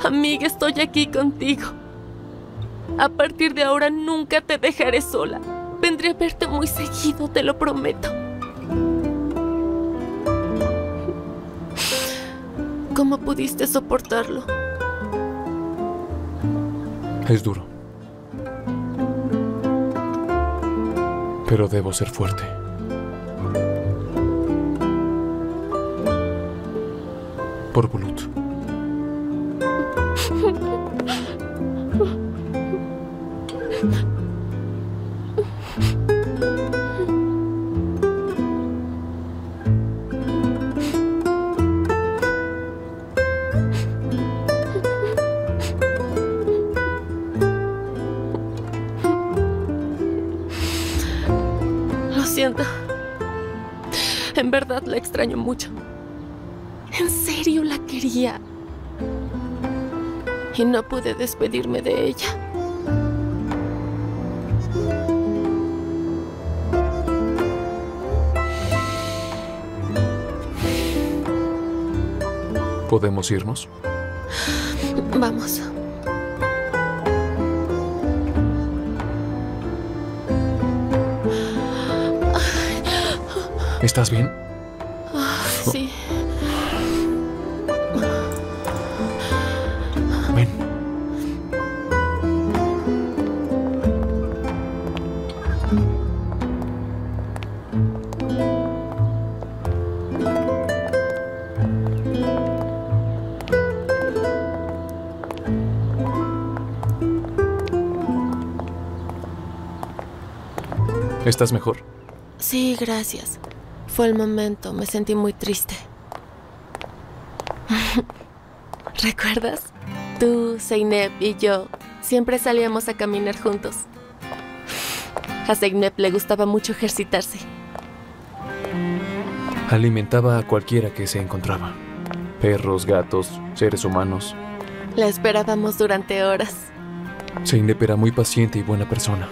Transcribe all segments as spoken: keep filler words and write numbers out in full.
Amiga, estoy aquí contigo. A partir de ahora nunca te dejaré sola. Vendré a verte muy seguido, te lo prometo. ¿Cómo pudiste soportarlo? Es duro. Pero debo ser fuerte. Por Bulut. Lo siento. En verdad la extraño mucho. En serio la quería. Y no pude despedirme de ella. ¿Podemos irnos? Vamos. ¿Estás bien? Sí. Ven. ¿Estás mejor? Sí, gracias. Fue el momento, me sentí muy triste. ¿Recuerdas? Tú, Zeynep y yo siempre salíamos a caminar juntos. A Zeynep le gustaba mucho ejercitarse. Alimentaba a cualquiera que se encontraba. Perros, gatos, seres humanos. La esperábamos durante horas. Zeynep era muy paciente y buena persona.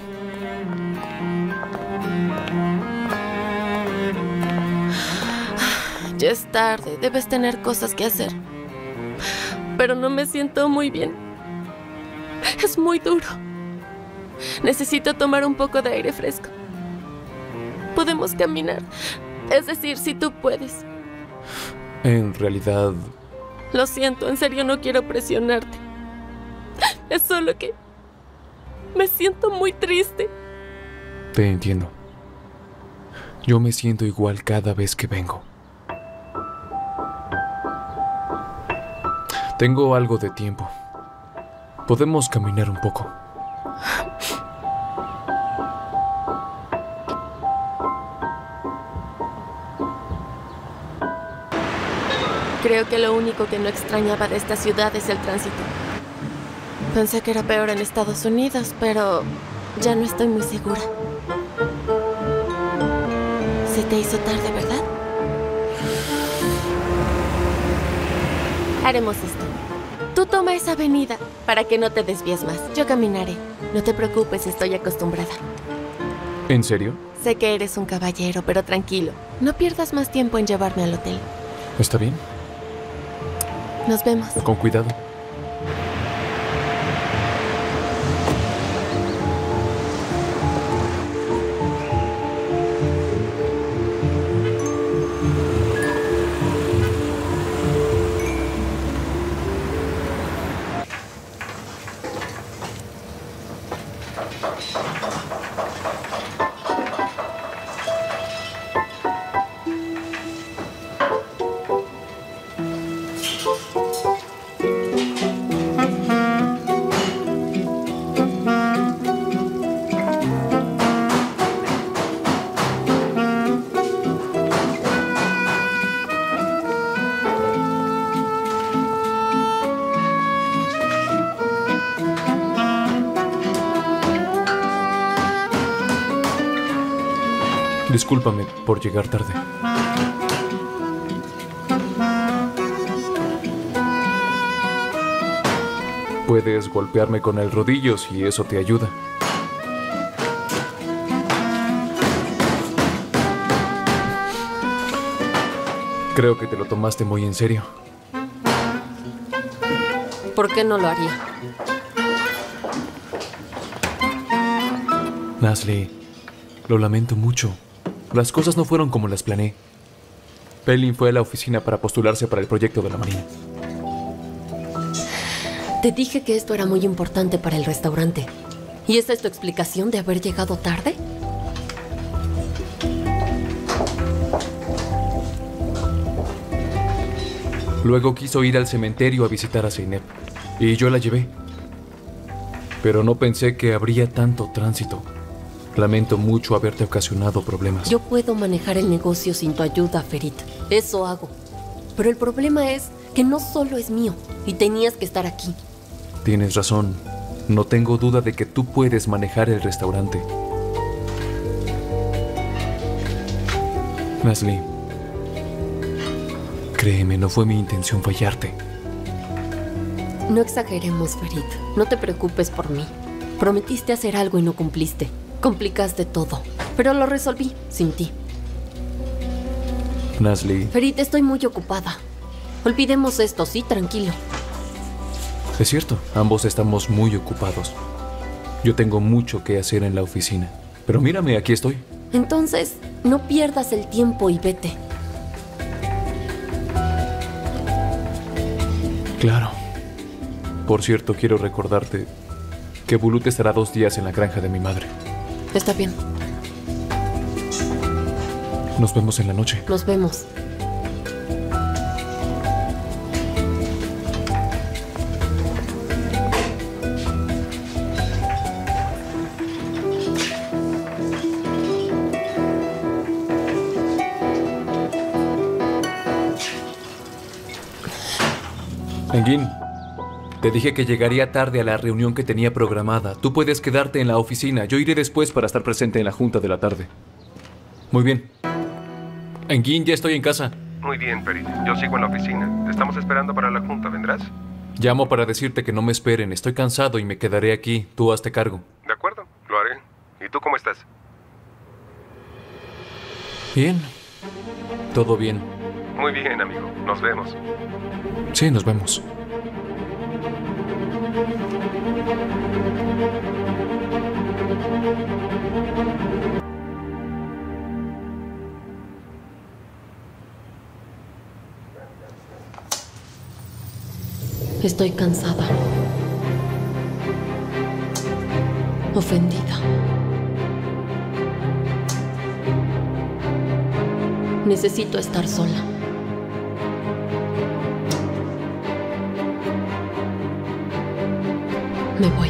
Ya es tarde, debes tener cosas que hacer. Pero no me siento muy bien. Es muy duro. Necesito tomar un poco de aire fresco. Podemos caminar. Es decir, si tú puedes. En realidad... Lo siento, en serio no quiero presionarte. Es solo que... me siento muy triste. Te entiendo. Yo me siento igual cada vez que vengo. Tengo algo de tiempo. Podemos caminar un poco. Creo que lo único que no extrañaba de esta ciudad es el tránsito. Pensé que era peor en Estados Unidos, pero ya no estoy muy segura. Se te hizo tarde, ¿verdad? Haremos esto. Tú toma esa avenida para que no te desvíes más. Yo caminaré. No te preocupes, estoy acostumbrada. ¿En serio? Sé que eres un caballero, pero tranquilo. No pierdas más tiempo en llevarme al hotel. ¿Está bien? Nos vemos. Con cuidado. Discúlpame por llegar tarde. Puedes golpearme con el rodillo si eso te ayuda. Creo que te lo tomaste muy en serio. ¿Por qué no lo haría? Nasli, lo lamento mucho. Las cosas no fueron como las planeé. Pelin fue a la oficina para postularse para el proyecto de la Marina. Te dije que esto era muy importante para el restaurante. ¿Y esa es tu explicación de haber llegado tarde? Luego quiso ir al cementerio a visitar a Zeynep, y yo la llevé. Pero no pensé que habría tanto tránsito. Lamento mucho haberte ocasionado problemas. Yo puedo manejar el negocio sin tu ayuda, Ferit. Eso hago. Pero el problema es que no solo es mío, y tenías que estar aquí. Tienes razón. No tengo duda de que tú puedes manejar el restaurante. Nasli, créeme, no fue mi intención fallarte. No exageremos, Ferit. No te preocupes por mí. Prometiste hacer algo y no cumpliste. Complicaste todo, pero lo resolví sin ti. Nasli. Ferit, estoy muy ocupada. Olvidemos esto, sí, tranquilo. Es cierto, ambos estamos muy ocupados. Yo tengo mucho que hacer en la oficina. Pero mírame, aquí estoy. Entonces, no pierdas el tiempo y vete. Claro. Por cierto, quiero recordarte que Bulut estará dos días en la granja de mi madre. Está bien. Nos vemos en la noche. Nos vemos. Engin, te dije que llegaría tarde a la reunión que tenía programada. Tú puedes quedarte en la oficina. Yo iré después para estar presente en la junta de la tarde. Muy bien. Engin, ya estoy en casa. Muy bien, Ferit. Yo sigo en la oficina. Te estamos esperando para la junta. ¿Vendrás? Llamo para decirte que no me esperen. Estoy cansado y me quedaré aquí. Tú hazte cargo. De acuerdo, lo haré. ¿Y tú cómo estás? Bien. Todo bien. Muy bien, amigo. Nos vemos. Sí, nos vemos. Estoy cansada. Ofendida. Necesito estar sola. Me voy.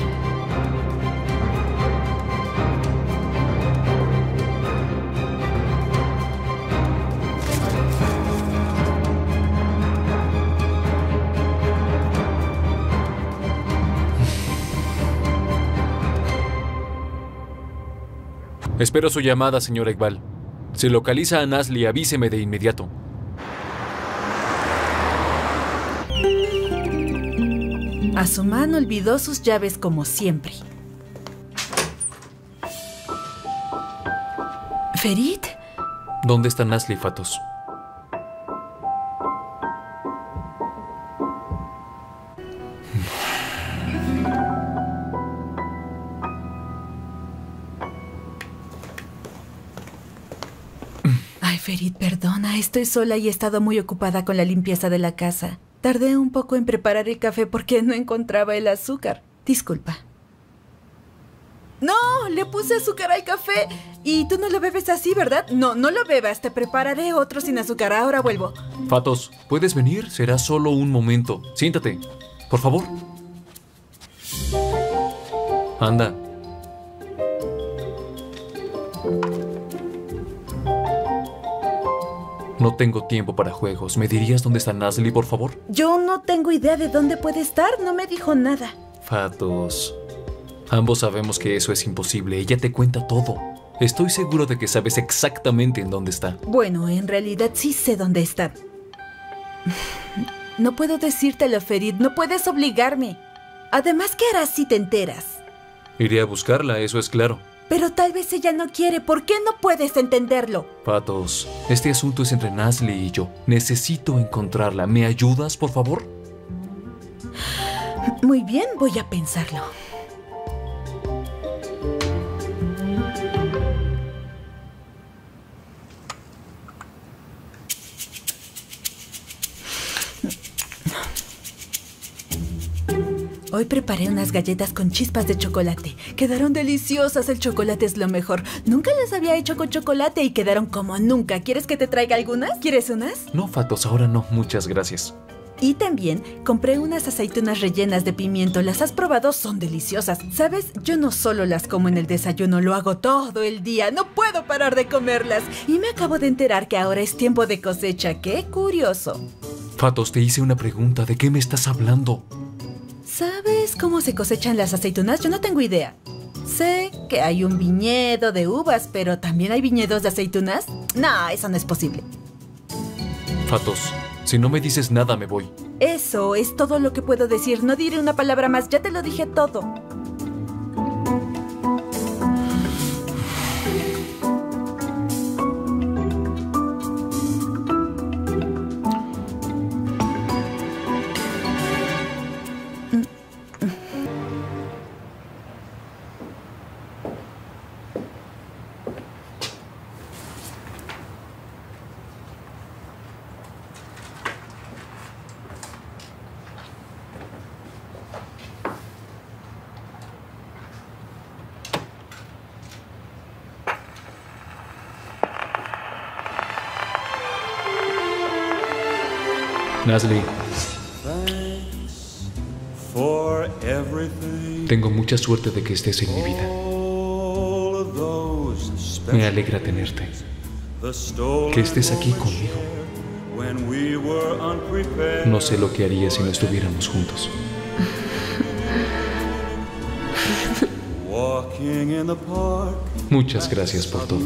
Espero su llamada, señor Iqbal. Si localiza a Nasli, avíseme de inmediato. Asuman olvidó sus llaves como siempre. ¿Ferit? ¿Dónde está Nasli, Fatos? Ay, Ferit, perdona. Estoy sola y he estado muy ocupada con la limpieza de la casa. Tardé un poco en preparar el café porque no encontraba el azúcar. Disculpa. ¡No! Le puse azúcar al café. Y tú no lo bebes así, ¿verdad? No, no lo bebas. Te prepararé otro sin azúcar. Ahora vuelvo. Fatos, ¿puedes venir? Será solo un momento. Siéntate, por favor. Anda. No tengo tiempo para juegos. ¿Me dirías dónde está Nasli, por favor? Yo no tengo idea de dónde puede estar. No me dijo nada. Fatos, ambos sabemos que eso es imposible. Ella te cuenta todo. Estoy seguro de que sabes exactamente en dónde está. Bueno, en realidad sí sé dónde está. No puedo decírtelo, Ferit. No puedes obligarme. Además, ¿qué harás si te enteras? Iré a buscarla, eso es claro. Pero tal vez ella no quiere. ¿Por qué no puedes entenderlo? Fatos, este asunto es entre Nasli y yo. Necesito encontrarla. ¿Me ayudas, por favor? Muy bien, voy a pensarlo. Hoy preparé unas galletas con chispas de chocolate. Quedaron deliciosas, el chocolate es lo mejor. Nunca las había hecho con chocolate y quedaron como nunca. ¿Quieres que te traiga algunas? ¿Quieres unas? No, Fatos, ahora no. Muchas gracias. Y también compré unas aceitunas rellenas de pimiento. ¿Las has probado? Son deliciosas. ¿Sabes? Yo no solo las como en el desayuno, lo hago todo el día. No puedo parar de comerlas. Y me acabo de enterar que ahora es tiempo de cosecha. ¡Qué curioso! Fatos, te hice una pregunta. ¿De qué me estás hablando? ¿Sabes cómo se cosechan las aceitunas? Yo no tengo idea. Sé que hay un viñedo de uvas, pero ¿también hay viñedos de aceitunas? No, eso no es posible. Fatos, si no me dices nada, me voy. Eso es todo lo que puedo decir. No diré una palabra más. Ya te lo dije todo. Nasli, tengo mucha suerte de que estés en mi vida. Me alegra tenerte. Que estés aquí conmigo. No sé lo que haría si no estuviéramos juntos. Muchas gracias por todo.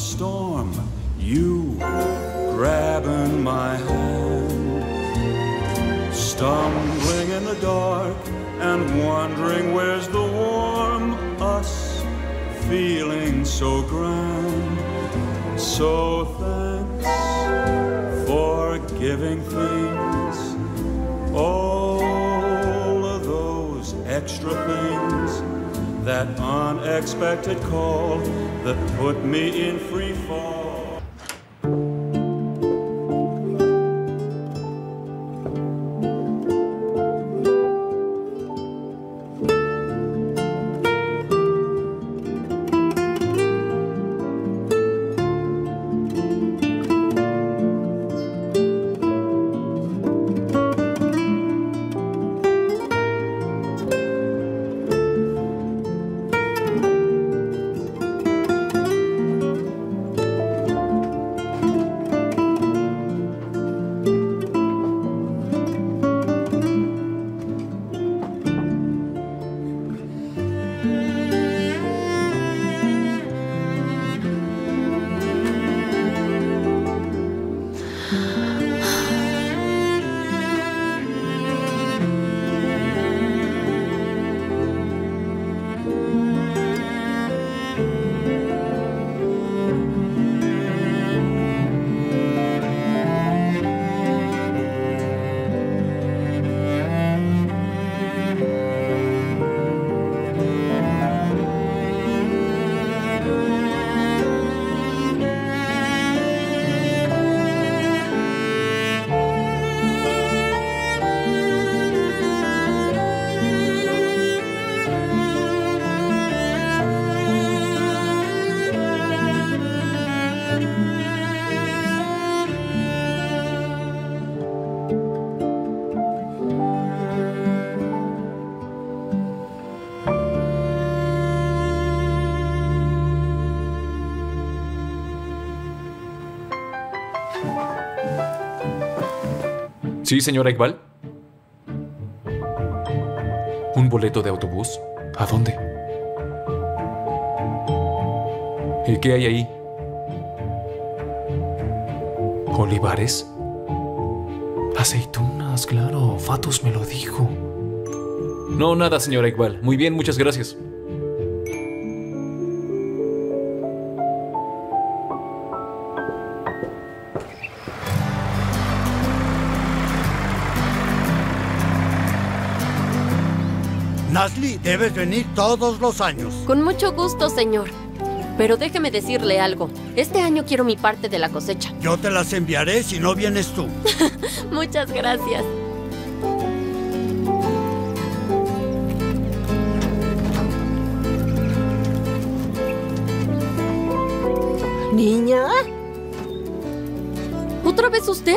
Stumbling in the dark and wondering where's the warm us, feeling so grand. So thanks for giving things, all of those extra things, that unexpected call that put me in free fall. Sí, señora Iqbal. ¿Un boleto de autobús? ¿A dónde? ¿Y qué hay ahí? ¿Olivares? Aceitunas, claro. Fatos me lo dijo. No, nada, señora Iqbal. Muy bien, muchas gracias. Nasli, debes venir todos los años. Con mucho gusto, señor. Pero déjeme decirle algo. Este año quiero mi parte de la cosecha. Yo te las enviaré si no vienes tú. Muchas gracias. ¿Niña? ¿Otra vez usted?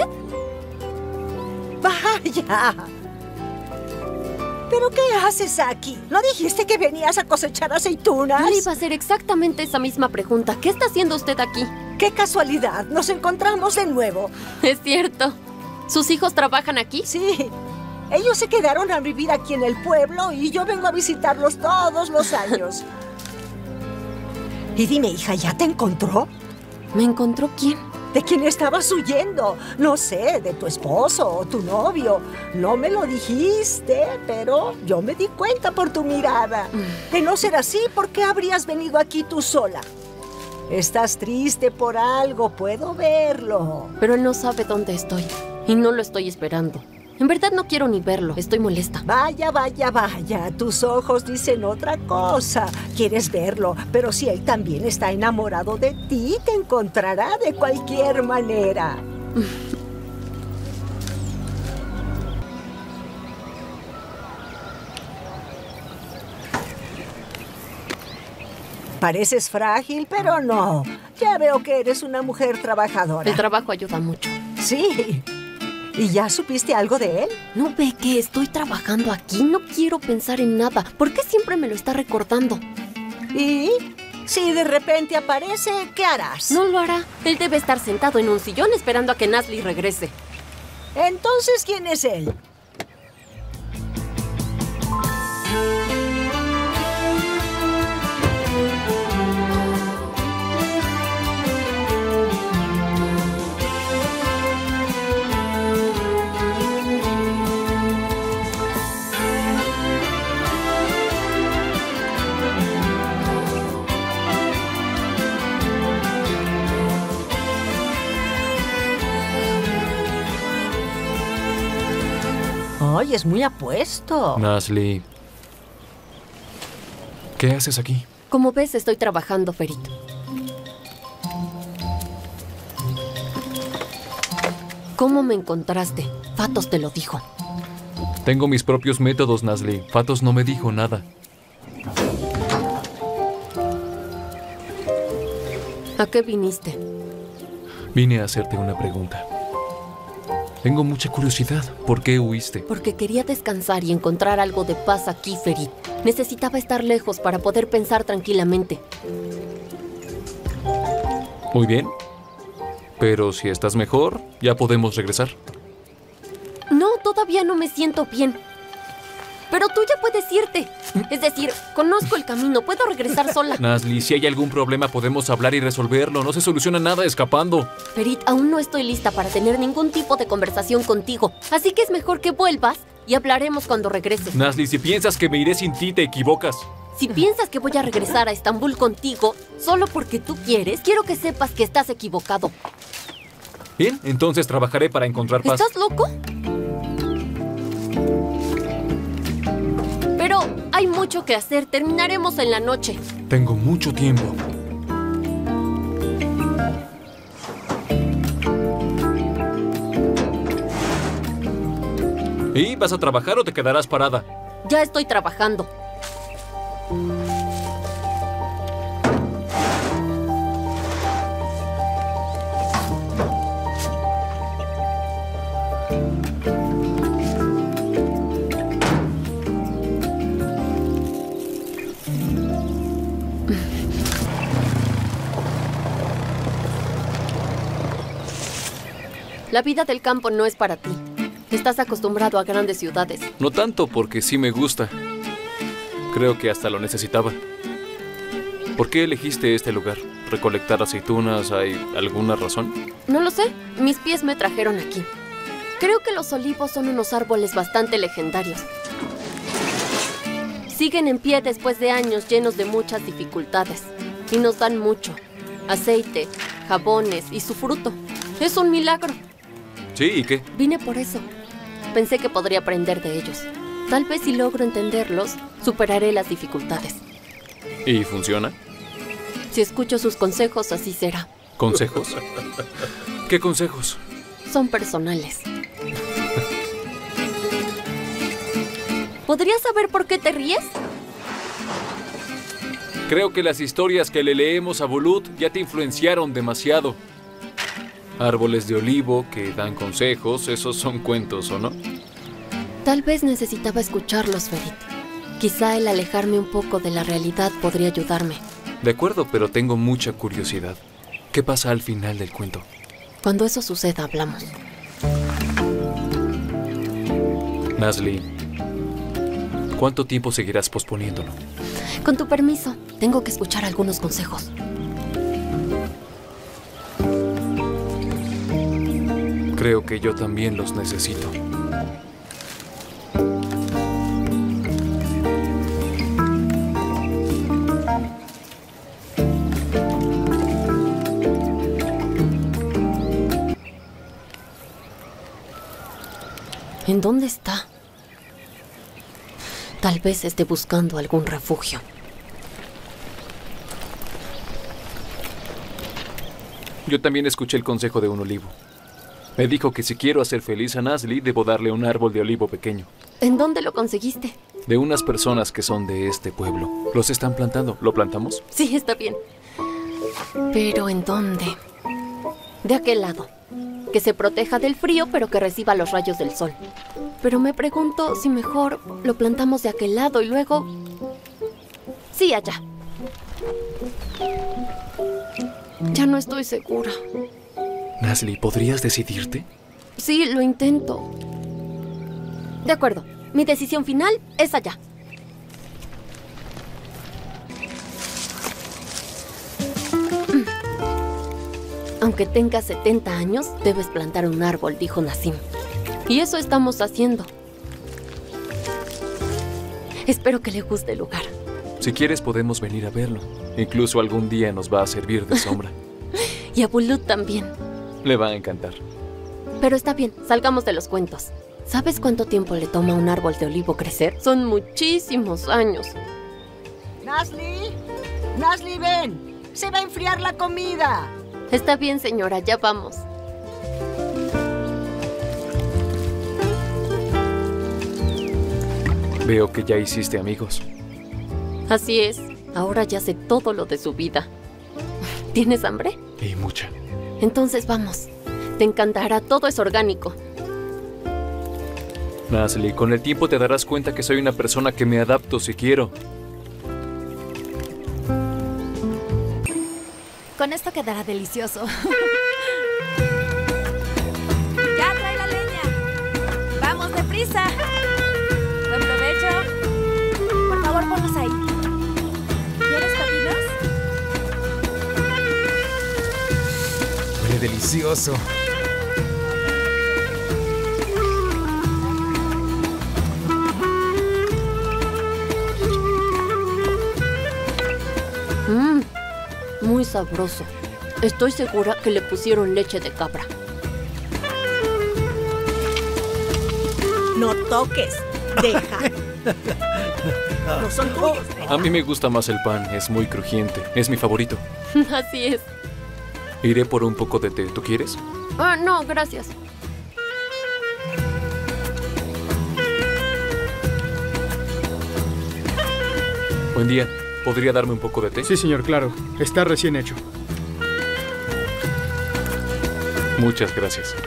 ¡Vaya! ¿Pero qué haces aquí? ¿No dijiste que venías a cosechar aceitunas? Yo le iba a hacer exactamente esa misma pregunta. ¿Qué está haciendo usted aquí? ¡Qué casualidad! Nos encontramos de nuevo. Es cierto. ¿Sus hijos trabajan aquí? Sí. Ellos se quedaron a vivir aquí en el pueblo y yo vengo a visitarlos todos los años. Y dime, hija, ¿ya te encontró? ¿Me encontró quién? ¿De quién estabas huyendo? No sé, de tu esposo o tu novio. No me lo dijiste, pero yo me di cuenta por tu mirada. De no ser así, ¿por qué habrías venido aquí tú sola? Estás triste por algo, puedo verlo. Pero él no sabe dónde estoy y no lo estoy esperando. En verdad no quiero ni verlo, estoy molesta. Vaya, vaya, vaya, tus ojos dicen otra cosa. Quieres verlo, pero si él también está enamorado de ti, te encontrará de cualquier manera. Pareces frágil, pero no. Ya veo que eres una mujer trabajadora. El trabajo ayuda mucho. Sí. ¿Y ya supiste algo de él? ¿No ve que estoy trabajando aquí? No quiero pensar en nada. ¿Por qué siempre me lo está recordando? ¿Y? Si de repente aparece, ¿qué harás? No lo hará. Él debe estar sentado en un sillón esperando a que Nasli regrese. Entonces, ¿quién es él? Ay, es muy apuesto. Nasli, ¿qué haces aquí? Como ves, estoy trabajando, Ferit. ¿Cómo me encontraste? Fatos te lo dijo. Tengo mis propios métodos, Nasli. Fatos no me dijo nada. ¿A qué viniste? Vine a hacerte una pregunta. Tengo mucha curiosidad. ¿Por qué huiste? Porque quería descansar y encontrar algo de paz aquí, Ferit. Necesitaba estar lejos para poder pensar tranquilamente. Muy bien. Pero si estás mejor, ya podemos regresar. No, todavía no me siento bien. Pero tú ya puedes irte. Es decir, conozco el camino, puedo regresar sola. Nasli, si hay algún problema podemos hablar y resolverlo. No se soluciona nada escapando. Ferit, aún no estoy lista para tener ningún tipo de conversación contigo. Así que es mejor que vuelvas y hablaremos cuando regrese. Nasli, si piensas que me iré sin ti, te equivocas. Si piensas que voy a regresar a Estambul contigo solo porque tú quieres, quiero que sepas que estás equivocado. Bien, entonces trabajaré para encontrar paz. ¿Estás loco? Pero hay mucho que hacer. Terminaremos en la noche. Tengo mucho tiempo. ¿Y vas a trabajar o te quedarás parada? Ya estoy trabajando. La vida del campo no es para ti. Estás acostumbrado a grandes ciudades. No tanto, porque sí me gusta. Creo que hasta lo necesitaba. ¿Por qué elegiste este lugar? ¿Recolectar aceitunas? ¿Hay alguna razón? No lo sé. Mis pies me trajeron aquí. Creo que los olivos son unos árboles bastante legendarios. Siguen en pie después de años llenos de muchas dificultades. Y nos dan mucho. Aceite, jabones y su fruto. Es un milagro. Sí, ¿y qué? Vine por eso. Pensé que podría aprender de ellos. Tal vez si logro entenderlos, superaré las dificultades. ¿Y funciona? Si escucho sus consejos, así será. ¿Consejos? ¿Qué consejos? Son personales. ¿Podrías saber por qué te ríes? Creo que las historias que le leemos a Bulut ya te influenciaron demasiado. Árboles de olivo que dan consejos, esos son cuentos, ¿o no? Tal vez necesitaba escucharlos, Ferit. Quizá el alejarme un poco de la realidad podría ayudarme. De acuerdo, pero tengo mucha curiosidad. ¿Qué pasa al final del cuento? Cuando eso suceda, hablamos. Nasli, ¿cuánto tiempo seguirás posponiéndolo? Con tu permiso, tengo que escuchar algunos consejos. Creo que yo también los necesito. ¿En dónde está? Tal vez esté buscando algún refugio. Yo también escuché el consejo de un olivo. Me dijo que si quiero hacer feliz a Nasli, debo darle un árbol de olivo pequeño. ¿En dónde lo conseguiste? De unas personas que son de este pueblo. Los están plantando. ¿Lo plantamos? Sí, está bien. ¿Pero en dónde? De aquel lado. Que se proteja del frío, pero que reciba los rayos del sol. Pero me pregunto si mejor lo plantamos de aquel lado y luego... Sí, allá. Ya no estoy segura. Nasli, ¿podrías decidirte? Sí, lo intento. De acuerdo. Mi decisión final es allá. Aunque tengas setenta años, debes plantar un árbol, dijo Nassim. Y eso estamos haciendo. Espero que le guste el lugar. Si quieres, podemos venir a verlo. Incluso algún día nos va a servir de sombra. Y a Bulut también. Le va a encantar. Pero está bien, salgamos de los cuentos. ¿Sabes cuánto tiempo le toma a un árbol de olivo crecer? Son muchísimos años. Nasli, Nasli, ven. Se va a enfriar la comida. Está bien, señora, ya vamos. Veo que ya hiciste amigos. Así es. Ahora ya sé todo lo de su vida. ¿Tienes hambre? Y mucha. Entonces vamos. Te encantará, todo es orgánico. Nasli, con el tiempo te darás cuenta que soy una persona que me adapto si quiero. Con esto quedará delicioso. ¡Ya trae la leña! ¡Vamos, deprisa! ¡Buen provecho! Por favor, ponlos ahí. ¿Quieres papinos? Huele delicioso. Mmm. Muy sabroso. Estoy segura que le pusieron leche de cabra. No toques. Deja. No son tuyos. A mí me gusta más el pan. Es muy crujiente. Es mi favorito. Así es. Iré por un poco de té. ¿Tú quieres? Ah, no, gracias. Buen día. ¿Podría darme un poco de té? Sí, señor, claro. Está recién hecho. Muchas gracias.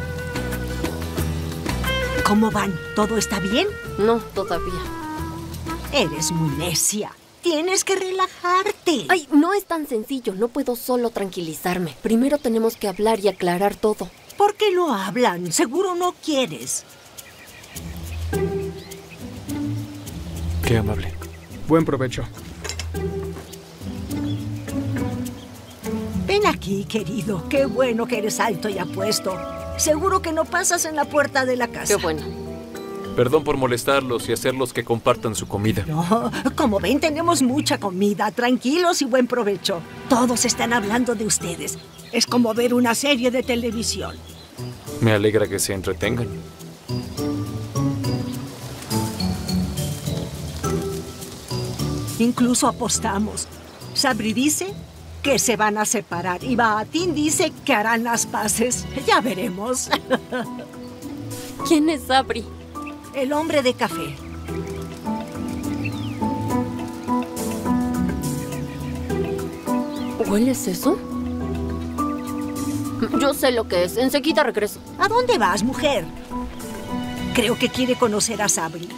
¿Cómo van? ¿Todo está bien? No, todavía. Eres muy necia. Tienes que relajarte. Ay, no es tan sencillo. No puedo solo tranquilizarme. Primero tenemos que hablar y aclarar todo. ¿Por qué no hablan? Seguro no quieres. Qué amable. Buen provecho. Ven aquí, querido. Qué bueno que eres alto y apuesto. Seguro que no pasas en la puerta de la casa. Qué bueno. Perdón por molestarlos y hacerlos que compartan su comida. No, como ven, tenemos mucha comida. Tranquilos y buen provecho. Todos están hablando de ustedes. Es como ver una serie de televisión. Me alegra que se entretengan. Incluso apostamos. Sabri dice que se van a separar y Baatín dice que harán las paces. Ya veremos. ¿Quién es Sabri? El hombre de café. ¿Hueles eso? Yo sé lo que es. Enseguida regreso. ¿A dónde vas, mujer? Creo que quiere conocer a Sabri.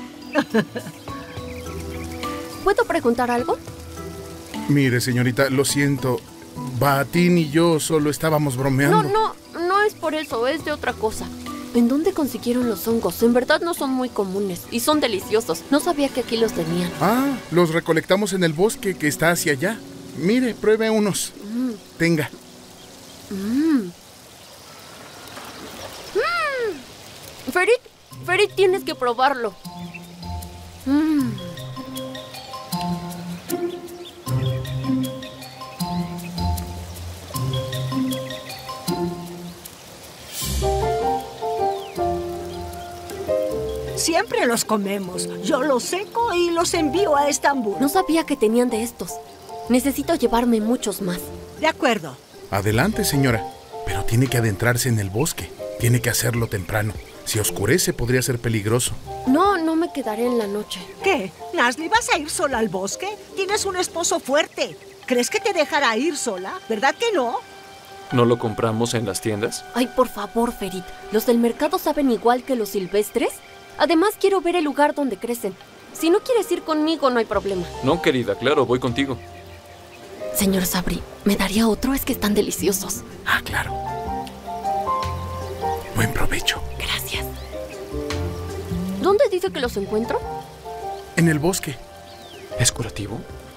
¿Puedo preguntar algo? Mire, señorita, lo siento. Baatín y yo solo estábamos bromeando. No, no, no es por eso, es de otra cosa. ¿En dónde consiguieron los hongos? En verdad no son muy comunes y son deliciosos. No sabía que aquí los tenían. Ah, los recolectamos en el bosque que está hacia allá. Mire, pruebe unos. Mm. Tenga. Mm. Mm. Ferit, Ferit, tienes que probarlo. Mm. Siempre los comemos. Yo los seco y los envío a Estambul. No sabía que tenían de estos. Necesito llevarme muchos más. De acuerdo. Adelante, señora. Pero tiene que adentrarse en el bosque. Tiene que hacerlo temprano. Si oscurece, podría ser peligroso. No, no me quedaré en la noche. ¿Qué? Nasli, ¿vas a ir sola al bosque? Tienes un esposo fuerte. ¿Crees que te dejará ir sola? ¿Verdad que no? ¿No lo compramos en las tiendas? Ay, por favor, Ferit. ¿Los del mercado saben igual que los silvestres? Además, quiero ver el lugar donde crecen. Si no quieres ir conmigo, no hay problema. No, querida, claro, voy contigo. Señor Sabri, ¿me daría otro? Es que están deliciosos. Ah, claro. Buen provecho. Gracias. ¿Dónde dice que los encuentro? En el bosque. ¿Es curativo?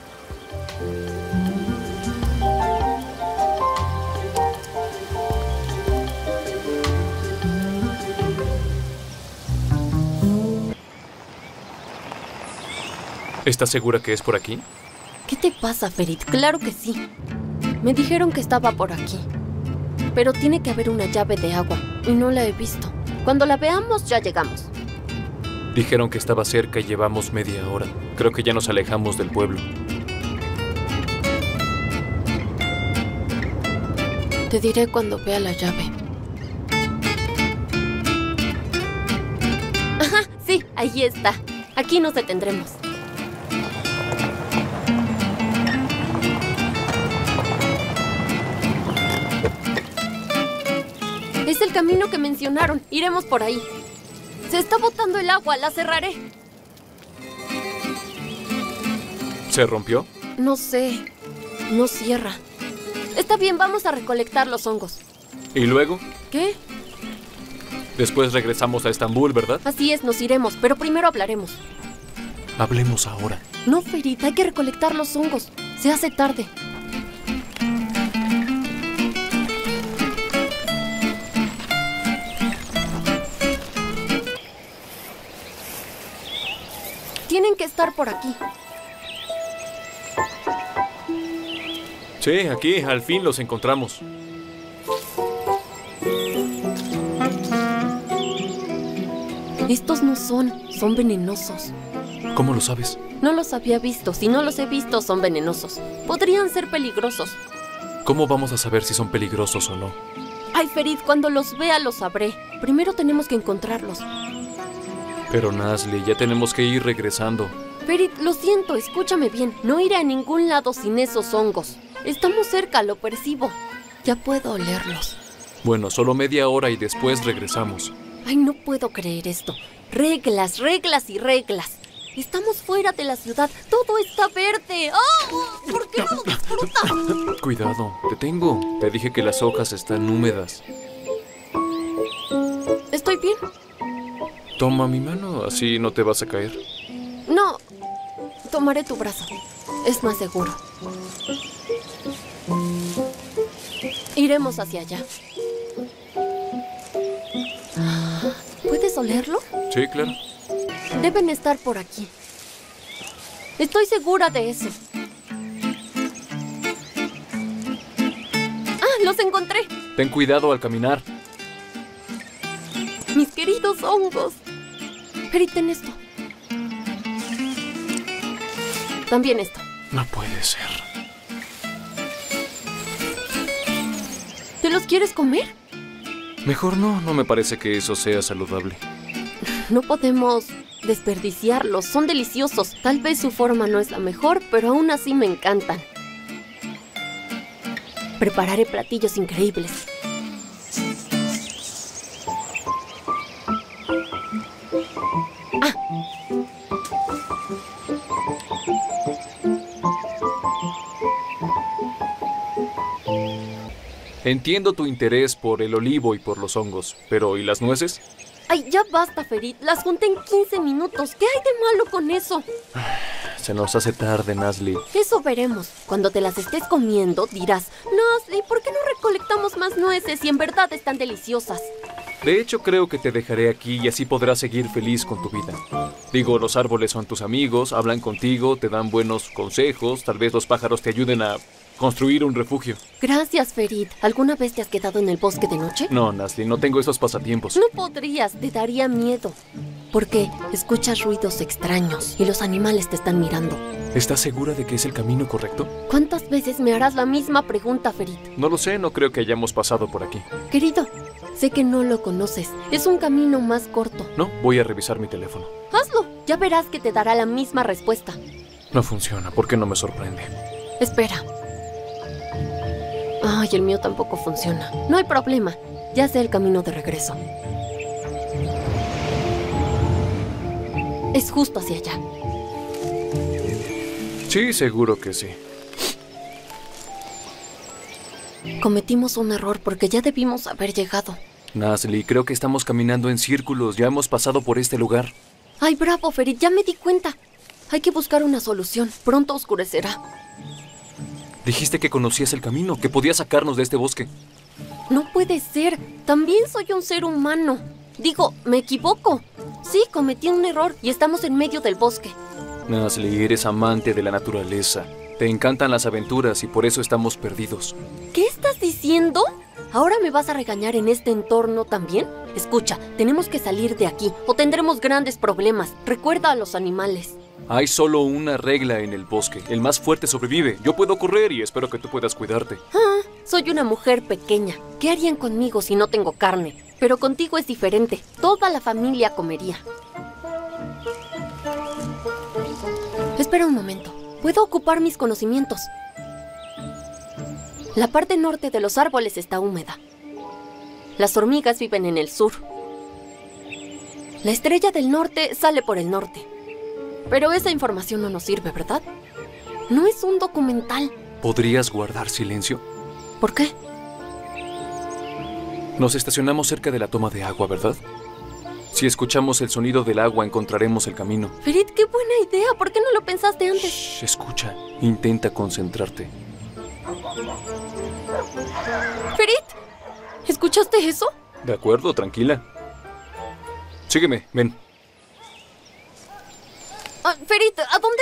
¿Estás segura que es por aquí? ¿Qué te pasa, Ferit? Claro que sí. Me dijeron que estaba por aquí. Pero tiene que haber una llave de agua y no la he visto. Cuando la veamos, ya llegamos. Dijeron que estaba cerca y llevamos media hora. Creo que ya nos alejamos del pueblo. Te diré cuando vea la llave. Ajá, sí, ahí está. Aquí nos detendremos. Es el camino que mencionaron. Iremos por ahí. Se está botando el agua. La cerraré. ¿Se rompió? No sé. No cierra. Está bien, vamos a recolectar los hongos. ¿Y luego? ¿Qué? Después regresamos a Estambul, ¿verdad? Así es, nos iremos, pero primero hablaremos. Hablemos ahora. No, Ferit, hay que recolectar los hongos. Se hace tarde. Tienen que estar por aquí. Sí, aquí, al fin los encontramos. Estos no son, son venenosos. ¿Cómo lo sabes? No los había visto. Si no los he visto, son venenosos. Podrían ser peligrosos. ¿Cómo vamos a saber si son peligrosos o no? Ay, Ferit, cuando los vea los sabré. Primero tenemos que encontrarlos. Pero Nasli, ya tenemos que ir regresando. Ferit, lo siento, escúchame bien. No iré a ningún lado sin esos hongos. Estamos cerca, lo percibo. Ya puedo olerlos. Bueno, solo media hora y después regresamos. Ay, no puedo creer esto. Reglas, reglas y reglas. Estamos fuera de la ciudad. Todo está verde. ¡Oh! ¿Por qué no lo disfruta? Cuidado, te tengo. Te dije que las hojas están húmedas. ¿Estoy bien? Toma mi mano, así no te vas a caer. No. Tomaré tu brazo. Es más seguro. Iremos hacia allá. ¿Puedes olerlo? Sí, claro. Deben estar por aquí. Estoy segura de eso. ¡Ah! ¡Los encontré! Ten cuidado al caminar. Mis queridos hongos. Ferit, ten esto. también esto. No puede ser. ¿Te los quieres comer? Mejor no, no me parece que eso sea saludable. No podemos desperdiciarlos, son deliciosos. Tal vez su forma no es la mejor, pero aún así me encantan. Prepararé platillos increíbles. Ah. Entiendo tu interés por el olivo y por los hongos, pero ¿y las nueces? Ay, ya basta, Ferit. Las junté en quince minutos. ¿Qué hay de malo con eso? Se nos hace tarde, Nasli. Eso veremos. Cuando te las estés comiendo, dirás, Nasli, ¿por qué no recolectamos más nueces? Y en verdad están deliciosas. De hecho, creo que te dejaré aquí y así podrás seguir feliz con tu vida. Digo, los árboles son tus amigos, hablan contigo, te dan buenos consejos, tal vez los pájaros te ayuden a construir un refugio. Gracias, Ferit. ¿Alguna vez te has quedado en el bosque de noche? No, Nasli, no tengo esos pasatiempos. No podrías, te daría miedo. Porque escuchas ruidos extraños y los animales te están mirando. ¿Estás segura de que es el camino correcto? ¿Cuántas veces me harás la misma pregunta, Ferit? No lo sé, no creo que hayamos pasado por aquí. Querido, sé que no lo conoces. Es un camino más corto. No, voy a revisar mi teléfono. Hazlo, ya verás que te dará la misma respuesta. No funciona, ¿por qué no me sorprende? Espera. Ay, el mío tampoco funciona. No hay problema, ya sé el camino de regreso. Es justo hacia allá. Sí, seguro que sí. Cometimos un error porque ya debimos haber llegado. Nasli, creo que estamos caminando en círculos. Ya hemos pasado por este lugar. Ay, bravo, Ferit, ya me di cuenta. Hay que buscar una solución. Pronto oscurecerá. Dijiste que conocías el camino, que podías sacarnos de este bosque. No puede ser. También soy un ser humano. Digo, me equivoco. Sí, cometí un error y estamos en medio del bosque. Nasli, eres amante de la naturaleza. Te encantan las aventuras y por eso estamos perdidos. ¿Qué estás diciendo? ¿Ahora me vas a regañar en este entorno también? Escucha, tenemos que salir de aquí o tendremos grandes problemas. Recuerda a los animales. Hay solo una regla en el bosque. El más fuerte sobrevive. Yo puedo correr y espero que tú puedas cuidarte. Ah, soy una mujer pequeña. ¿Qué harían conmigo si no tengo carne? Pero contigo es diferente. Toda la familia comería. Espera un momento. Puedo ocupar mis conocimientos. La parte norte de los árboles está húmeda. Las hormigas viven en el sur. La estrella del norte sale por el norte. Pero esa información no nos sirve, ¿verdad? No es un documental. ¿Podrías guardar silencio? ¿Por qué? Nos estacionamos cerca de la toma de agua, ¿verdad? Si escuchamos el sonido del agua, encontraremos el camino. Ferit, qué buena idea. ¿Por qué no lo pensaste antes? Shh, escucha. Intenta concentrarte. Ferit, ¿escuchaste eso? De acuerdo, tranquila. Sígueme, ven. Ah, Ferit, ¿a dónde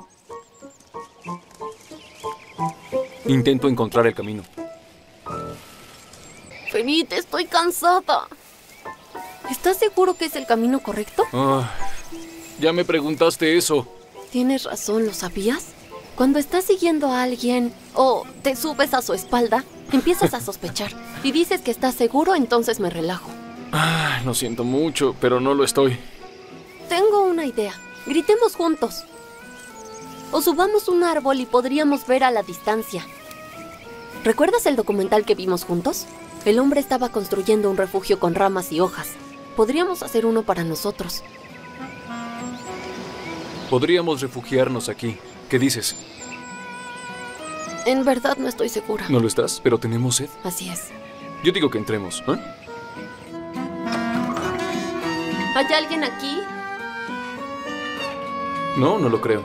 vas? Intento encontrar el camino. Ferit, estoy cansada. ¿Estás seguro que es el camino correcto? Ah, ya me preguntaste eso. Tienes razón, ¿lo sabías? Cuando estás siguiendo a alguien o te subes a su espalda, empiezas a sospechar. Si dices que estás seguro, entonces me relajo. Ah, lo siento mucho, pero no lo estoy. Tengo una idea. Gritemos juntos. O subamos un árbol y podríamos ver a la distancia. ¿Recuerdas el documental que vimos juntos? El hombre estaba construyendo un refugio con ramas y hojas. Podríamos hacer uno para nosotros. Podríamos refugiarnos aquí. ¿Qué dices? En verdad no estoy segura. No lo estás, pero tenemos sed. Así es. Yo digo que entremos, ¿eh? ¿Hay alguien aquí? No, no lo creo.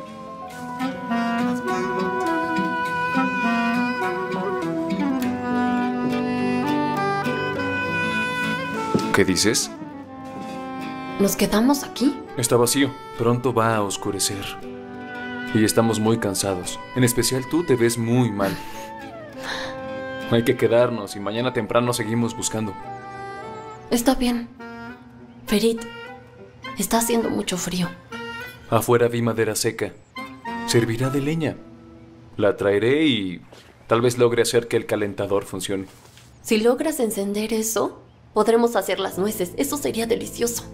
¿Qué dices? ¿Nos quedamos aquí? Está vacío. Pronto va a oscurecer. Y estamos muy cansados. En especial tú te ves muy mal. Hay que quedarnos y mañana temprano seguimos buscando. Está bien. Ferit, está haciendo mucho frío. Afuera vi madera seca. Servirá de leña. La traeré y tal vez logre hacer que el calentador funcione. Si logras encender eso, podremos hacer las nueces. Eso sería delicioso.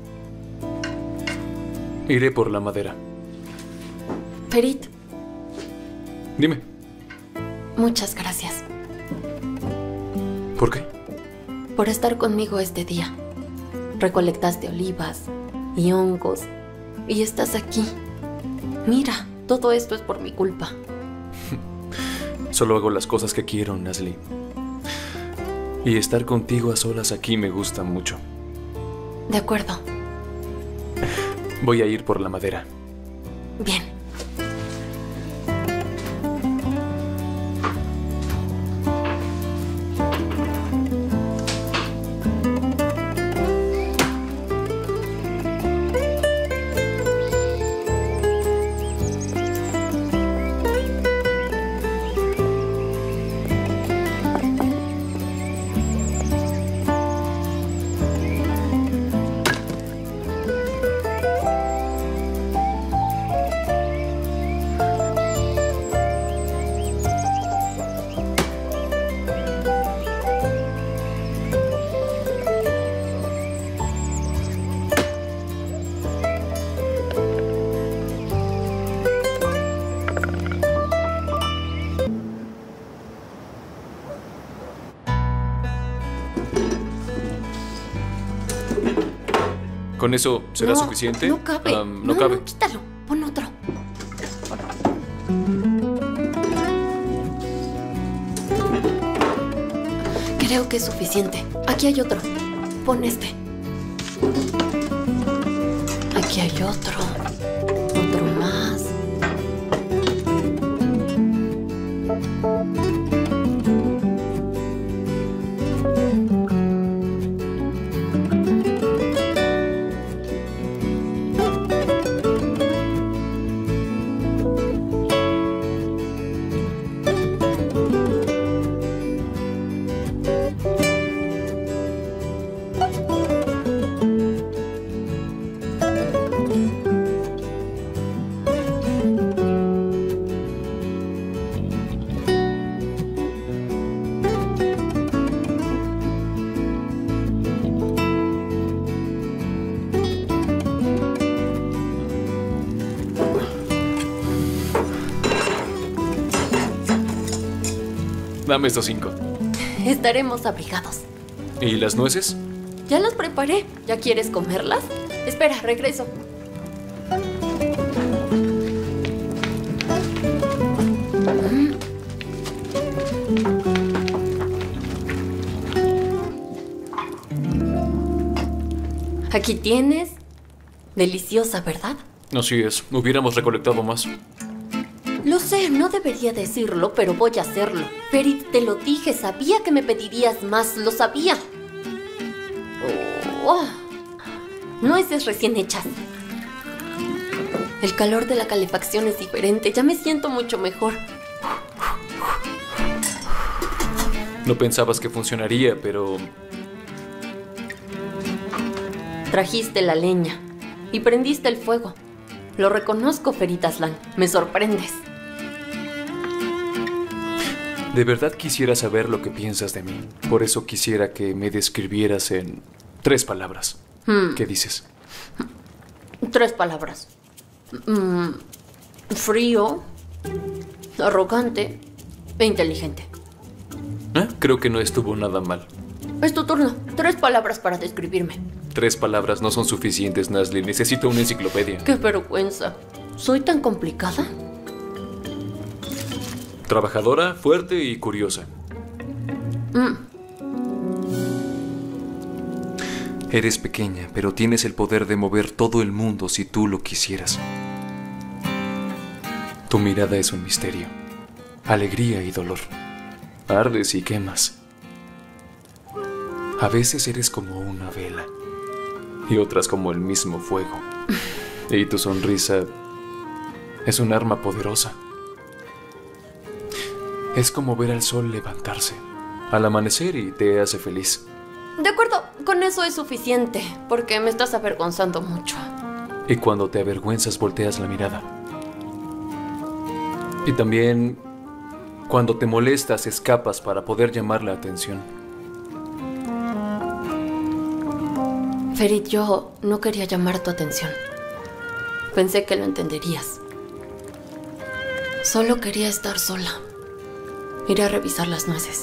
Iré por la madera. Ferit. Dime. Muchas gracias. ¿Por qué? Por estar conmigo este día. Recolectaste olivas y hongos y estás aquí. Mira, todo esto es por mi culpa. Solo hago las cosas que quiero, Nasli. Y estar contigo a solas aquí me gusta mucho. De acuerdo. Voy a ir por la madera. Bien. ¿Con eso será no, suficiente? No cabe. Um, no, no cabe. No, quítalo. Pon otro. Creo que es suficiente. Aquí hay otro. Pon este. Aquí hay otro. Otro más. Dame estos cinco. Estaremos abrigados. ¿Y las nueces? Ya las preparé. ¿Ya quieres comerlas? Espera, regreso. Mm. Aquí tienes. Deliciosa, ¿verdad? Así es. Hubiéramos recolectado más. Lo sé, no debería decirlo, pero voy a hacerlo. Ferit, te lo dije, sabía que me pedirías más, lo sabía. Oh, nueces recién hechas. El calor de la calefacción es diferente, ya me siento mucho mejor. No pensabas que funcionaría, pero... Trajiste la leña y prendiste el fuego. Lo reconozco, Ferit Aslan, me sorprendes. De verdad quisiera saber lo que piensas de mí. Por eso quisiera que me describieras en tres palabras. Hmm. ¿Qué dices? Tres palabras. Mm, frío, arrogante e inteligente. ¿Eh? Creo que no estuvo nada mal. Es tu turno. Tres palabras para describirme. Tres palabras no son suficientes, Nasli. Necesito una enciclopedia. ¡Qué vergüenza! ¿Soy tan complicada? Trabajadora, fuerte y curiosa. Mm. Eres pequeña, pero tienes el poder de mover todo el mundo si tú lo quisieras. Tu mirada es un misterio. Alegría y dolor. Ardes y quemas. A veces eres como una vela y otras como el mismo fuego. Y tu sonrisa es un arma poderosa. Es como ver al sol levantarse al amanecer y te hace feliz. De acuerdo, con eso es suficiente, porque me estás avergonzando mucho. Y cuando te avergüenzas volteas la mirada. Y también, cuando te molestas, escapas para poder llamar la atención. Ferit, yo no quería llamar tu atención. Pensé que lo entenderías. Solo quería estar sola. Iré a revisar las nueces.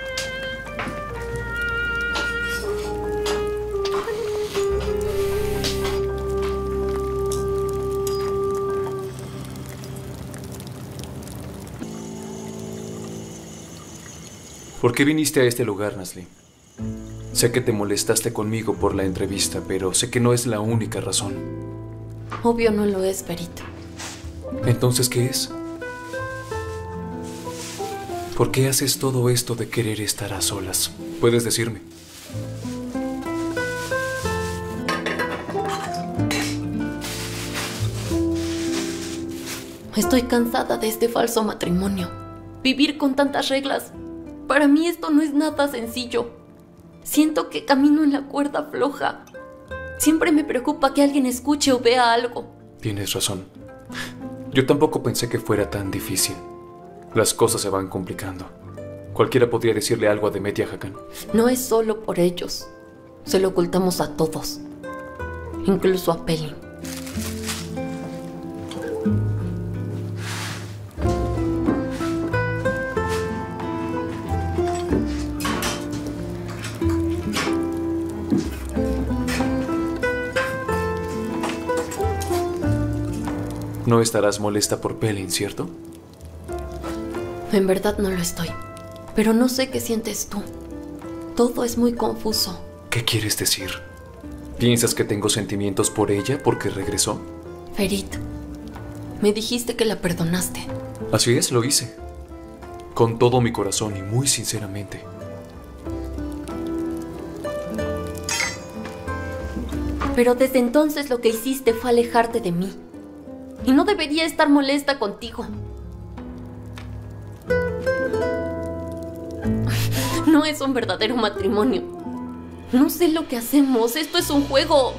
¿Por qué viniste a este lugar, Nasli? Sé que te molestaste conmigo por la entrevista, pero sé que no es la única razón. Obvio no lo es, Ferit. ¿Entonces qué es? ¿Por qué haces todo esto de querer estar a solas? ¿Puedes decirme? Estoy cansada de este falso matrimonio. Vivir con tantas reglas. Para mí esto no es nada sencillo. Siento que camino en la cuerda floja. Siempre me preocupa que alguien escuche o vea algo. Tienes razón. Yo tampoco pensé que fuera tan difícil. Las cosas se van complicando. Cualquiera podría decirle algo a Demet y a Hakan. No es solo por ellos. Se lo ocultamos a todos. Incluso a Pelin. No estarás molesta por Pelin, ¿cierto? En verdad no lo estoy. Pero no sé qué sientes tú. Todo es muy confuso. ¿Qué quieres decir? ¿Piensas que tengo sentimientos por ella porque regresó? Ferit, me dijiste que la perdonaste. Así es, lo hice. Con todo mi corazón y muy sinceramente. Pero desde entonces lo que hiciste fue alejarte de mí. Y no debería estar molesta contigo. No es un verdadero matrimonio. No sé lo que hacemos. Esto es un juego.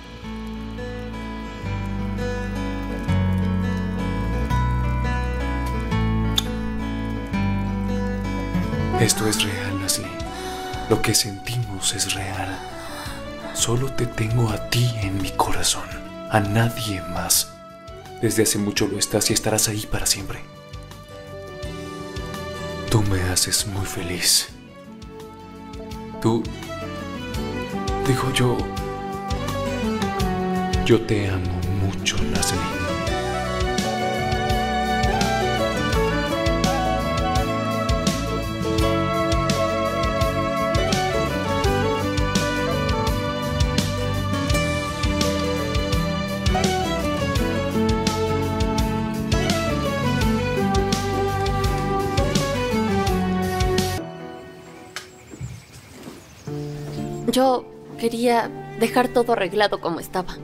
Esto es real, Nasli. Lo que sentimos es real. Solo te tengo a ti en mi corazón. A nadie más. Desde hace mucho lo estás y estarás ahí para siempre. Tú me haces muy feliz. Tú... Digo yo... Yo te amo mucho, Nasli. Yo quería dejar todo arreglado como estaba.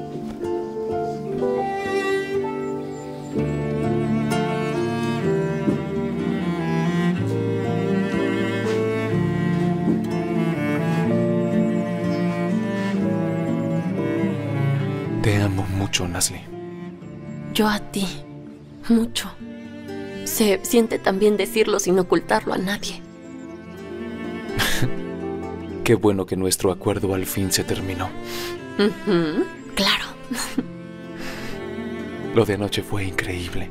Te amo mucho, Nasli. Yo a ti. Mucho. Se siente tan bien decirlo sin ocultarlo a nadie. Qué bueno que nuestro acuerdo al fin se terminó. Uh-huh, claro. Lo de anoche fue increíble.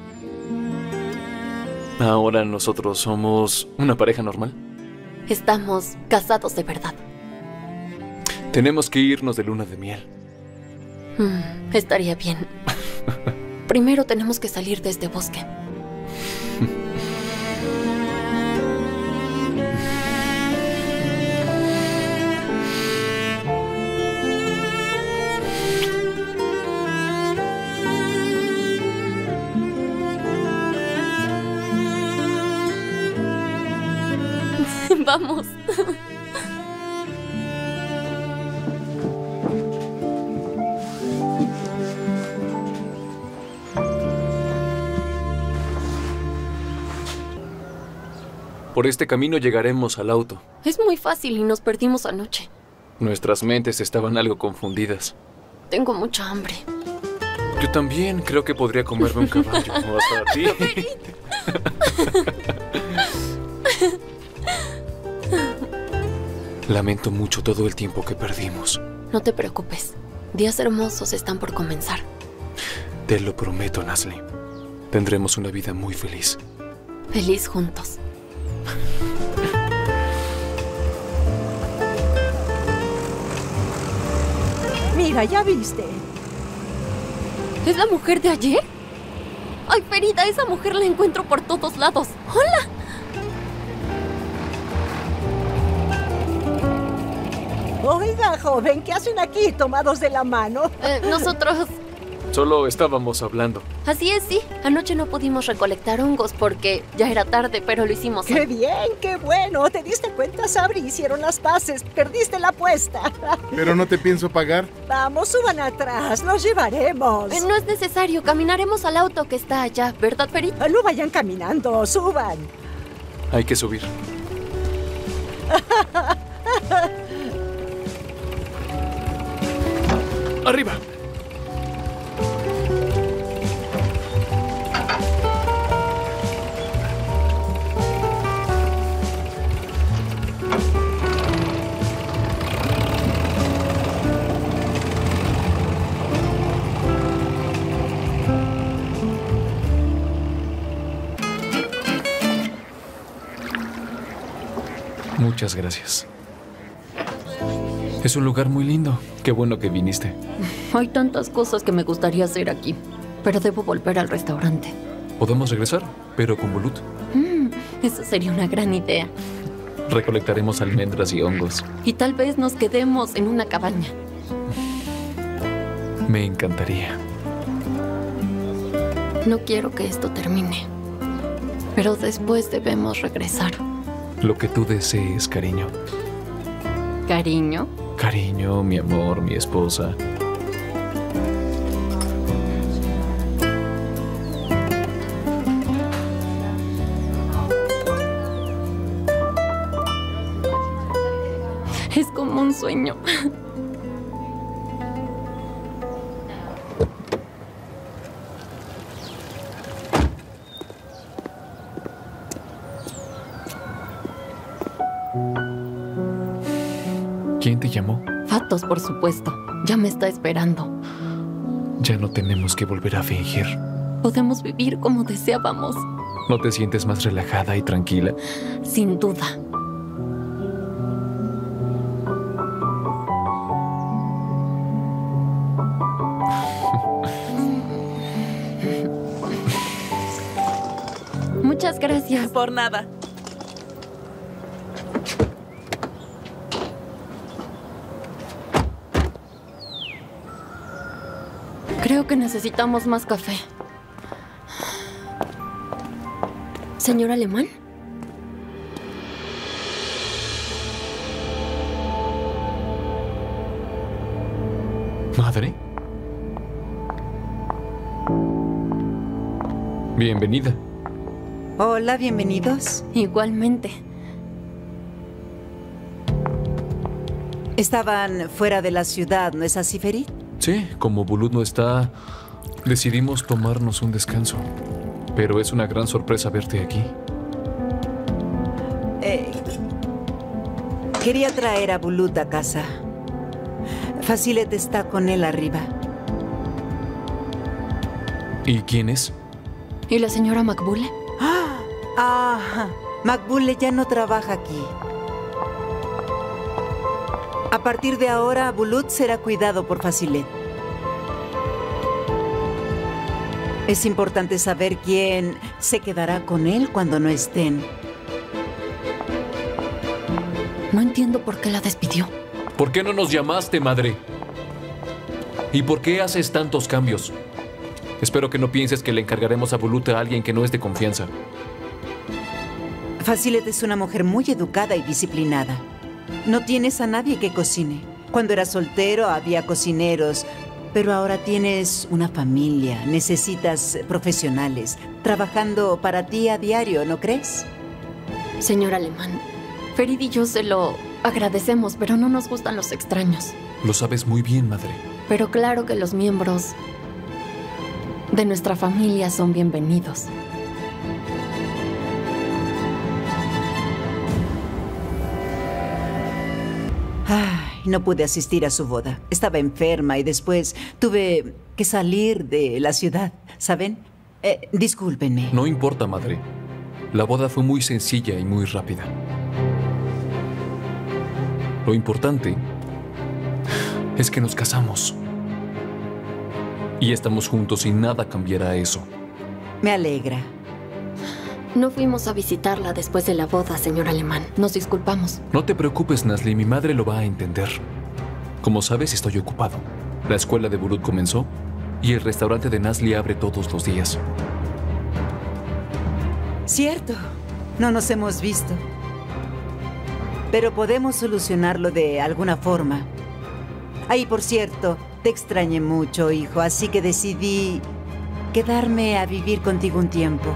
Ahora nosotros somos una pareja normal. Estamos casados de verdad. Tenemos que irnos de luna de miel. Mm, estaría bien. Primero tenemos que salir de este bosque. Vamos. Por este camino llegaremos al auto. Es muy fácil y nos perdimos anoche. Nuestras mentes estaban algo confundidas. Tengo mucha hambre. Yo también creo que podría comerme un caballo. O hasta a ti. Lamento mucho todo el tiempo que perdimos. No te preocupes. Días hermosos están por comenzar. Te lo prometo, Nasli. Tendremos una vida muy feliz. Feliz juntos. Mira, ¿ya viste? ¿Es la mujer de ayer? Ay, Ferida, esa mujer la encuentro por todos lados. ¡Hola! Oiga, joven, ¿qué hacen aquí tomados de la mano? Eh, nosotros... Solo estábamos hablando. Así es, sí. Anoche no pudimos recolectar hongos porque ya era tarde, pero lo hicimos ¡Qué hoy. bien, qué bueno! ¿Te diste cuenta, Sabri? Hicieron las paces. Perdiste la apuesta. Pero no te pienso pagar. Vamos, suban atrás. Los llevaremos. Eh, no es necesario. Caminaremos al auto que está allá, ¿verdad, Ferida? No vayan caminando. Suban. Hay que subir. ¡Arriba! Muchas gracias. Es un lugar muy lindo. Qué bueno que viniste. Hay tantas cosas que me gustaría hacer aquí, pero debo volver al restaurante. Podemos regresar, pero con Bulut. Mm, eso sería una gran idea. Recolectaremos almendras y hongos. Y tal vez nos quedemos en una cabaña. Me encantaría. No quiero que esto termine, pero después debemos regresar. Lo que tú desees, cariño. ¿Cariño? Cariño, mi amor, mi esposa. Es como un sueño. ¿Quién te llamó? Fatos, por supuesto. Ya me está esperando. Ya no tenemos que volver a fingir. Podemos vivir como deseábamos. ¿No te sientes más relajada y tranquila? Sin duda. Muchas gracias. Por nada. Creo que necesitamos más café. ¿Señor Alemán? ¿Madre? Bienvenida. Hola, bienvenidos. Igualmente. Estaban fuera de la ciudad, ¿no es así, Ferit? Sí, como Bulut no está, decidimos tomarnos un descanso. Pero es una gran sorpresa verte aquí. Eh, quería traer a Bulut a casa. Facilet está con él arriba. ¿Y quién es? ¿Y la señora Makbule? Ah, ah, Makbule ya no trabaja aquí. A partir de ahora, Bulut será cuidado por Facilet. Es importante saber quién se quedará con él cuando no estén. No entiendo por qué la despidió. ¿Por qué no nos llamaste, madre? ¿Y por qué haces tantos cambios? Espero que no pienses que le encargaremos a Bulut a alguien que no es de confianza. Facilet es una mujer muy educada y disciplinada. No tienes a nadie que cocine. Cuando eras soltero había cocineros, pero ahora tienes una familia. Necesitas profesionales trabajando para ti a diario, ¿no crees? Señor Alemán, Ferid y yo se lo agradecemos, pero no nos gustan los extraños. Lo sabes muy bien, madre. Pero claro que los miembros de nuestra familia son bienvenidos. Ay, no pude asistir a su boda. Estaba enferma y después tuve que salir de la ciudad, ¿saben? Eh, discúlpenme. No importa, madre. La boda fue muy sencilla y muy rápida. Lo importante es que nos casamos. Y estamos juntos y nada cambiará eso. Me alegra. No fuimos a visitarla después de la boda, señor Alemán. Nos disculpamos. No te preocupes, Nasli. Mi madre lo va a entender. Como sabes, estoy ocupado. La escuela de Bulut comenzó y el restaurante de Nasli abre todos los días. Cierto. No nos hemos visto. Pero podemos solucionarlo de alguna forma. Ay, por cierto, te extrañé mucho, hijo, así que decidí quedarme a vivir contigo un tiempo.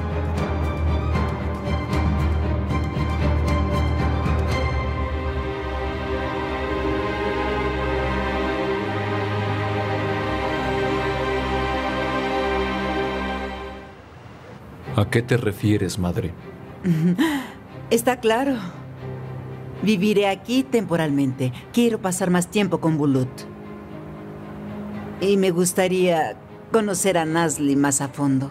¿A qué te refieres, madre? Está claro. Viviré aquí temporalmente. Quiero pasar más tiempo con Bulut. Y me gustaría conocer a Nasli más a fondo.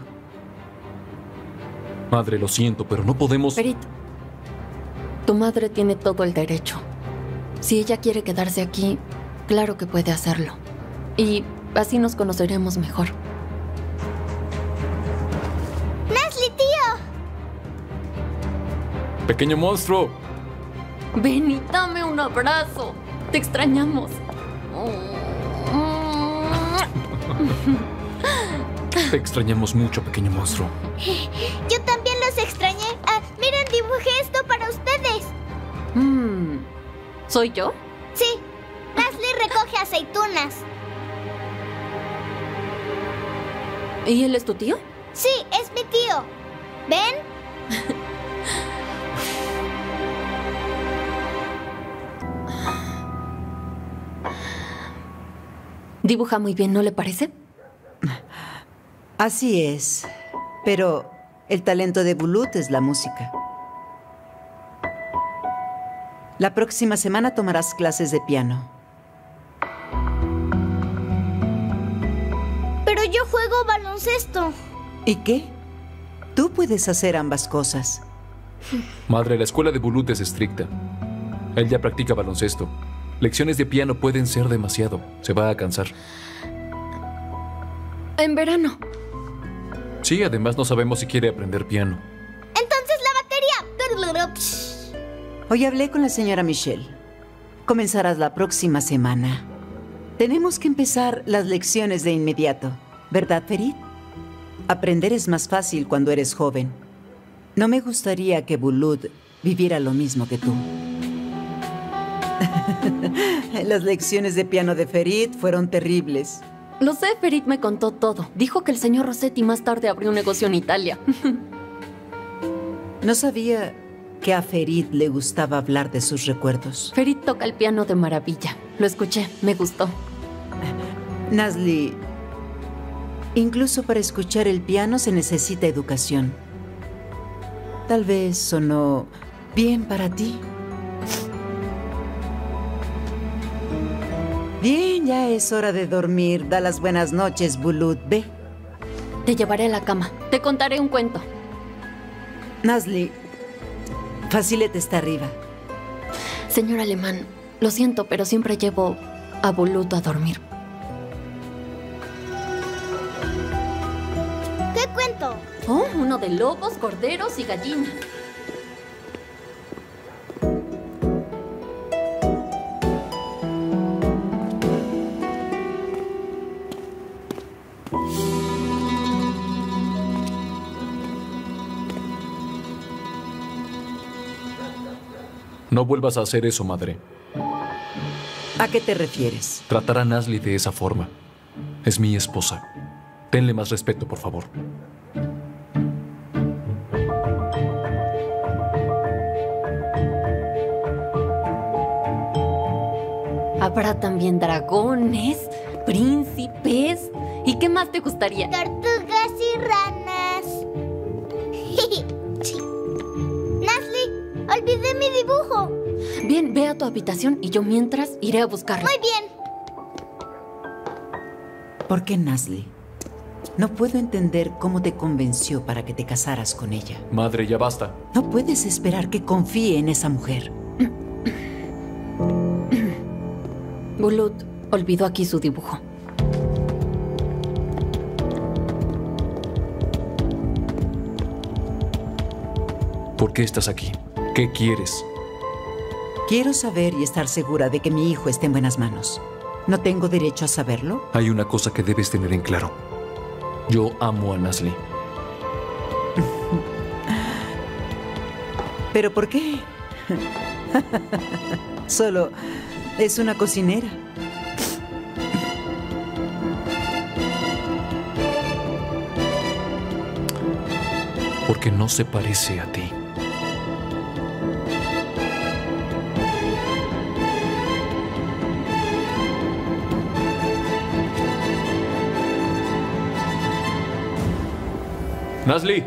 Madre, lo siento, pero no podemos... Ferit, tu madre tiene todo el derecho. Si ella quiere quedarse aquí, claro que puede hacerlo. Y así nos conoceremos mejor. ¡Nasli, tío! ¡Pequeño monstruo! Ven y dame un abrazo. Te extrañamos. Te extrañamos mucho, pequeño monstruo. Yo también los extrañé. Ah, miren, dibujé esto para ustedes. Mm. ¿Soy yo? Sí. Nasli recoge aceitunas. ¿Y él es tu tío? Sí, es mi tío. ¿Ven? Dibuja muy bien, ¿no le parece? Así es. Pero el talento de Bulut es la música. La próxima semana tomarás clases de piano. Pero yo juego baloncesto. ¿Y qué? Tú puedes hacer ambas cosas. Madre, la escuela de Bulut es estricta. Él ya practica baloncesto. Lecciones de piano pueden ser demasiado. Se va a cansar. En verano. Sí, además no sabemos si quiere aprender piano. Entonces la batería. Hoy hablé con la señora Michelle. Comenzarás la próxima semana. Tenemos que empezar las lecciones de inmediato. ¿Verdad, Ferit? Aprender es más fácil cuando eres joven. No me gustaría que Bulut viviera lo mismo que tú. Las lecciones de piano de Ferit fueron terribles. Lo sé, Ferit me contó todo. Dijo que el señor Rossetti más tarde abrió un negocio en Italia. No sabía que a Ferit le gustaba hablar de sus recuerdos. Ferit toca el piano de maravilla. Lo escuché, me gustó. Nasli, incluso para escuchar el piano se necesita educación. Tal vez sonó bien para ti. Bien, ya es hora de dormir. Da las buenas noches, Bulut. Ve. Te llevaré a la cama. Te contaré un cuento. Nasli, Facilete está arriba. Señor Alemán, lo siento, pero siempre llevo a Bulut a dormir. ¿Qué cuento? Oh, uno de lobos, corderos y gallinas. No vuelvas a hacer eso, madre. ¿A qué te refieres? Tratar a Nasli de esa forma. Es mi esposa. Tenle más respeto, por favor. Habrá también dragones, príncipes. ¿Y qué más te gustaría? Tortugas, Olvidé mi dibujo. Bien, ve a tu habitación y yo mientras iré a buscarlo. Muy bien. ¿Por qué, Nasli? No puedo entender cómo te convenció para que te casaras con ella. Madre, ya basta. No puedes esperar que confíe en esa mujer. Bulut olvidó aquí su dibujo. ¿Por qué estás aquí? ¿Qué quieres? Quiero saber y estar segura de que mi hijo esté en buenas manos. ¿No tengo derecho a saberlo? Hay una cosa que debes tener en claro. Yo amo a Nasli. ¿Pero por qué? Solo es una cocinera. Porque no se parece a ti. Nasli.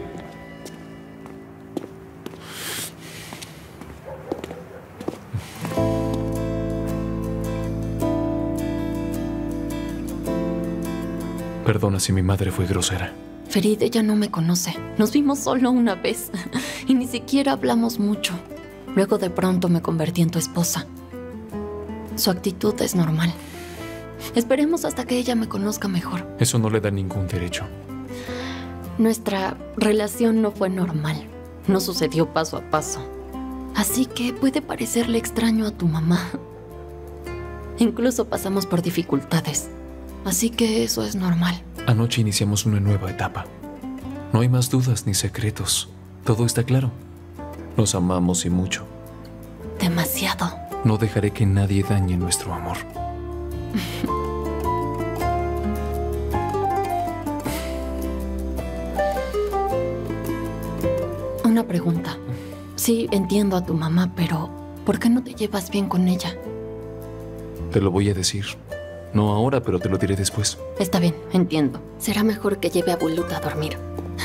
Perdona si mi madre fue grosera. Ferid, ella no me conoce. Nos vimos solo una vez y ni siquiera hablamos mucho. Luego de pronto me convertí en tu esposa. Su actitud es normal. Esperemos hasta que ella me conozca mejor. Eso no le da ningún derecho. Nuestra relación no fue normal. No sucedió paso a paso. Así que puede parecerle extraño a tu mamá. Incluso pasamos por dificultades. Así que eso es normal. Anoche iniciamos una nueva etapa. No hay más dudas ni secretos. Todo está claro. Nos amamos y mucho. Demasiado. No dejaré que nadie dañe nuestro amor. Una pregunta. Sí, entiendo a tu mamá, pero ¿por qué no te llevas bien con ella? Te lo voy a decir. No ahora, pero te lo diré después. Está bien, entiendo. Será mejor que lleve a Bulut a dormir.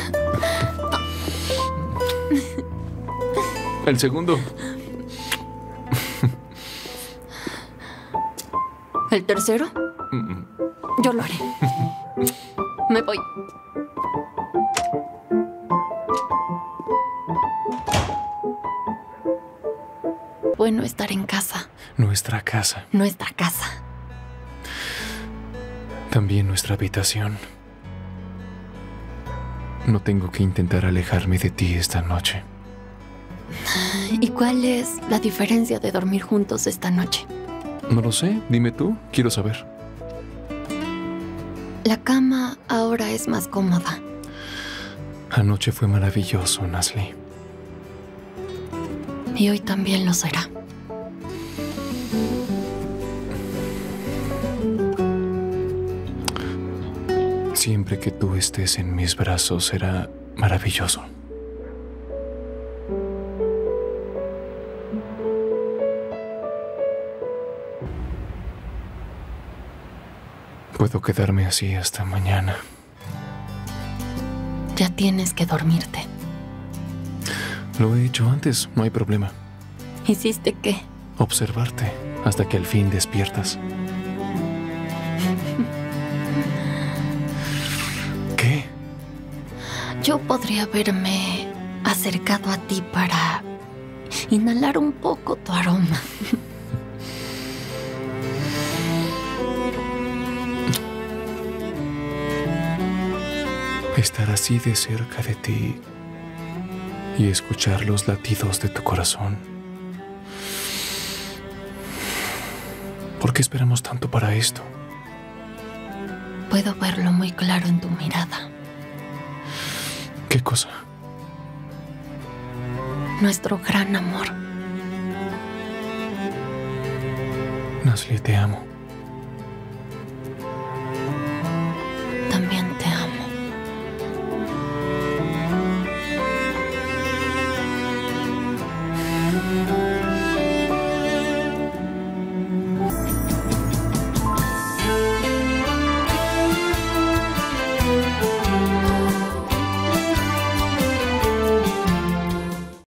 El segundo. ¿El tercero? Yo lo haré. Me voy. Bueno estar en casa. Nuestra casa. Nuestra casa. También nuestra habitación. No tengo que intentar alejarme de ti esta noche. ¿Y cuál es la diferencia de dormir juntos esta noche? No lo sé. Dime tú. Quiero saber. La cama ahora es más cómoda. Anoche fue maravilloso, Nasli. Y hoy también lo será. Siempre que tú estés en mis brazos será maravilloso. Puedo quedarme así hasta mañana. Ya tienes que dormirte. Lo he hecho antes, no hay problema. ¿Hiciste qué? Observarte hasta que al fin despiertas. ¿Qué? Yo podría haberme acercado a ti para inhalar un poco tu aroma. Estar así de cerca de ti y escuchar los latidos de tu corazón. ¿Por qué esperamos tanto para esto? Puedo verlo muy claro en tu mirada. ¿Qué cosa? Nuestro gran amor. Nasli, te amo.